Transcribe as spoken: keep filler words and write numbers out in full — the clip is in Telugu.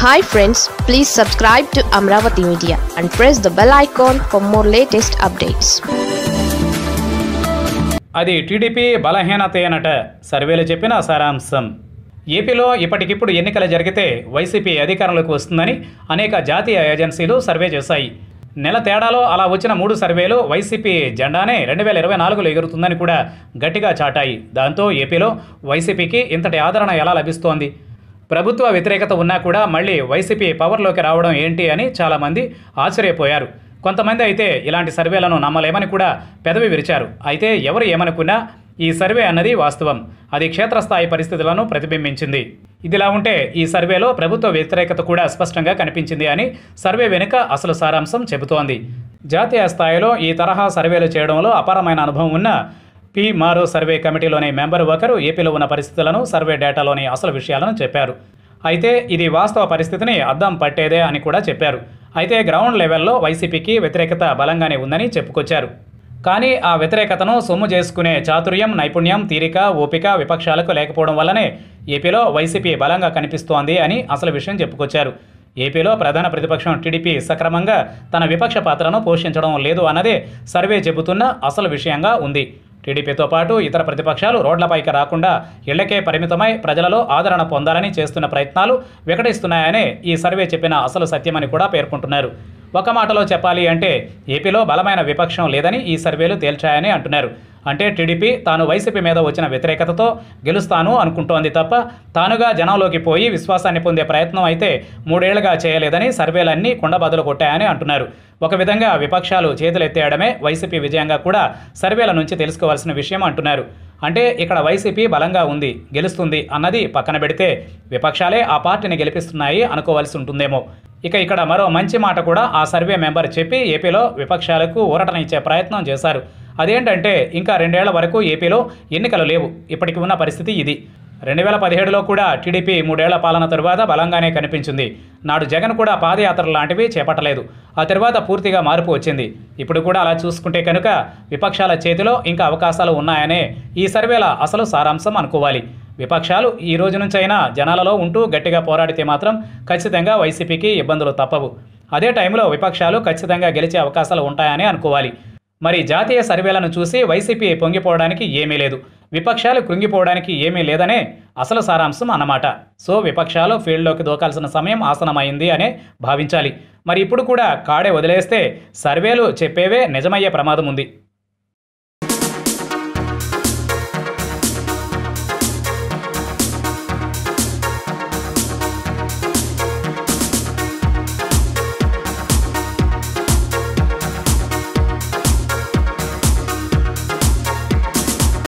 Hi friends, please subscribe to Amaravathi Media and press the bell icon for more latest updates. అది టీడీపీ బలహీనతేనట సర్వేలు చెప్పిన సారాంశం. ఏపీలో ఇప్పటికిప్పుడు ఎన్నికలు జరిగితే వైసీపీ అధికారంలోకి వస్తుందని అనేక జాతీయ ఏజెన్సీలు సర్వే చేశాయి. నెల తేడాలో అలా వచ్చిన మూడు సర్వేలు వైసీపీ జెండానే రెండు వేల ఇరవై నాలుగులో ఎగురుతుందని కూడా గట్టిగా చాటాయి. దాంతో ఏపీలో వైసీపీకి ఇంతటి ఆదరణ ఎలా లభిస్తోంది? ప్రభుత్వ వ్యతిరేకత ఉన్నా కూడా మళ్ళీ వైసీపీ పవర్లోకి రావడం ఏంటి అని చాలామంది ఆశ్చర్యపోయారు. కొంతమంది అయితే ఇలాంటి సర్వేలను నమ్మలేమని కూడా పెదవి విరిచారు. అయితే ఎవరు ఏమనుకున్నా ఈ సర్వే అన్నది వాస్తవం. అది క్షేత్రస్థాయి పరిస్థితులను ప్రతిబింబించింది. ఇదిలా ఉంటే ఈ సర్వేలో ప్రభుత్వ వ్యతిరేకత కూడా స్పష్టంగా కనిపించింది అని సర్వే వెనుక అసలు సారాంశం చెబుతోంది. జాతీయ స్థాయిలో ఈ తరహా సర్వేలు చేయడంలో అపారమైన అనుభవం ఉన్న పి మారో సర్వే కమిటీలోని మెంబర్ ఒకరు ఏపీలో ఉన్న పరిస్థితులను, సర్వే డేటాలోని అసలు విషయాలను చెప్పారు. అయితే ఇది వాస్తవ పరిస్థితిని అద్దం పట్టేదే అని కూడా చెప్పారు. అయితే గ్రౌండ్ లెవెల్లో వైసీపీకి వ్యతిరేకత బలంగానే ఉందని చెప్పుకొచ్చారు. కానీ ఆ వ్యతిరేకతను సొమ్ము చేసుకునే చాతుర్యం, నైపుణ్యం, తీరిక, ఓపిక విపక్షాలకు లేకపోవడం వల్లనే ఏపీలో వైసీపీ బలంగా కనిపిస్తోంది అని అసలు విషయం చెప్పుకొచ్చారు. ఏపీలో ప్రధాన ప్రతిపక్షం టీడీపీ సక్రమంగా తన విపక్ష పాత్రను పోషించడం లేదు అన్నదే సర్వే చెబుతున్న అసలు విషయంగా ఉంది. టీడీపీతో పాటు ఇతర ప్రతిపక్షాలు రోడ్లపైకి రాకుండా ఇళ్లకే పరిమితమై ప్రజలలో ఆదరణ పొందాలని చేస్తున్న ప్రయత్నాలు వికటిస్తున్నాయనే ఈ సర్వే చెప్పిన అసలు సత్యమని కూడా పేర్కొంటున్నారు. ఒక మాటలో చెప్పాలి అంటే ఏపీలో బలమైన విపక్షం లేదని ఈ సర్వేలు తేల్చాయని అంటున్నారు. అంటే టీడీపీ తాను వైసీపీ మీద వచ్చిన వ్యతిరేకతతో గెలుస్తాను అనుకుంటోంది తప్ప తానుగా జనంలోకి పోయి విశ్వాసాన్ని పొందే ప్రయత్నం అయితే మూడేళ్లుగా చేయలేదని సర్వేలన్నీ కుండబద్దలు కొట్టాయని అంటున్నారు. ఒక విధంగా విపక్షాలు చేతులెత్తేయడమే వైసీపీ విజయంగా కూడా సర్వేల నుంచి తెలుసుకోవాల్సిన విషయం అంటున్నారు. అంటే ఇక్కడ వైసీపీ బలంగా ఉంది, గెలుస్తుంది అన్నది పక్కన పెడితే విపక్షాలే ఆ పార్టీని గెలిపిస్తున్నాయి అనుకోవాల్సి ఉంటుందేమో. ఇక ఇక్కడ మరో మంచి మాట కూడా ఆ సర్వే మెంబర్ చెప్పి ఏపీలో విపక్షాలకు ఊరటనిచ్చే ప్రయత్నం చేశారు. అదేంటంటే ఇంకా రెండేళ్ల వరకు ఏపీలో ఎన్నికలు లేవు. ఇప్పటికి ఉన్న పరిస్థితి ఇది. రెండు వేల పదిహేడులో కూడా టీడీపీ మూడేళ్ల పాలన తరువాత బలంగానే కనిపించింది. నాడు జగన్ కూడా పాదయాత్ర లాంటివి చేపట్టలేదు. ఆ తర్వాత పూర్తిగా మార్పు వచ్చింది. ఇప్పుడు కూడా అలా చూసుకుంటే కనుక విపక్షాల చేతిలో ఇంకా అవకాశాలు ఉన్నాయనే ఈ సర్వేల అసలు సారాంశం అనుకోవాలి. విపక్షాలు ఈ రోజు నుంచైనా జనాలలో ఉంటూ గట్టిగా పోరాడితే మాత్రం ఖచ్చితంగా వైసీపీకి ఇబ్బందులు తప్పవు. అదే టైంలో విపక్షాలు ఖచ్చితంగా గెలిచే అవకాశాలు ఉంటాయని అనుకోవాలి. మరి జాతీయ సర్వేలను చూసి వైసీపీ పొంగిపోవడానికి ఏమీ లేదు, విపక్షాలు కృంగిపోవడానికి ఏమీ లేదనే అసలు సారాంశం అన్నమాట. సో విపక్షాలు ఫీల్డ్లోకి దూకాల్సిన సమయం ఆసనమైంది అనే భావించాలి. మరి ఇప్పుడు కూడా కాడే వదిలేస్తే సర్వేలు చెప్పేవే నిజమయ్యే ప్రమాదం ఉంది.